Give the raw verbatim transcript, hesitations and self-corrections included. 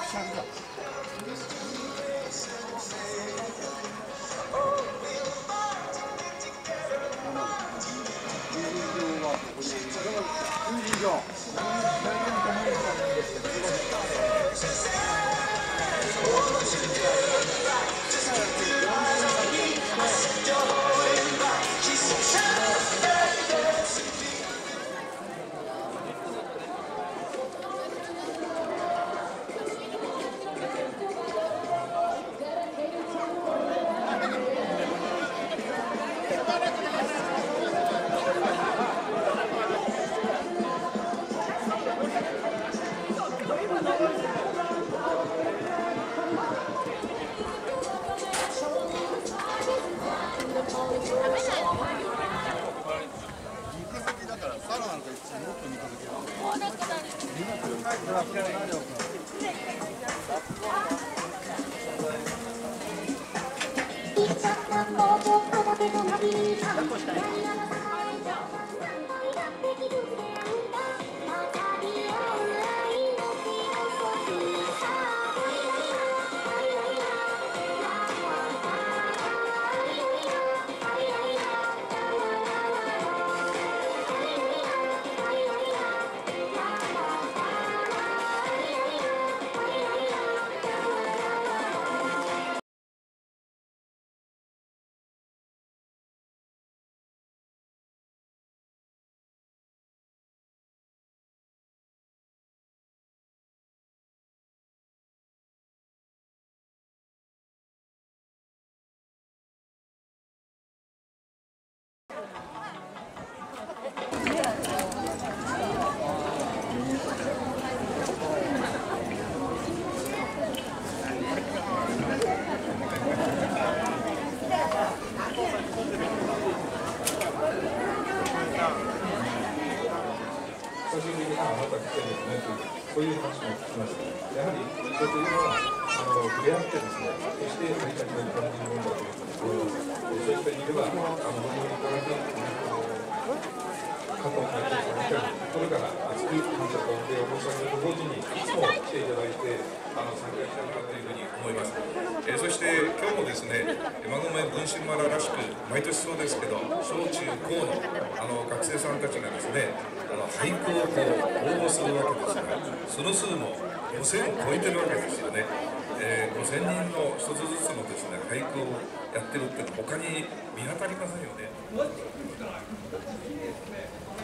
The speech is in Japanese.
そういう話も聞きました。やはり人というのはあの触れ合ってですね、そして成り立ちを感じるものだと思います。そうした意味では、あの僕にこれだけ加藤会長さんみたいにこれから熱く感謝とお礼を申し上げると同時にいつも来ていただいてあの参加したいなというふうに思います。えー、そして今日もですね、馬込文春マラらしく毎年そうですけど、小中高のあの学生さんたちがですね、あの俳句をこう応募するわけですが、その数もごせんを超えてるわけですよね。えー、ごせんにんの一つずつのですね俳句をやってるってのは他に見当たりませんよね。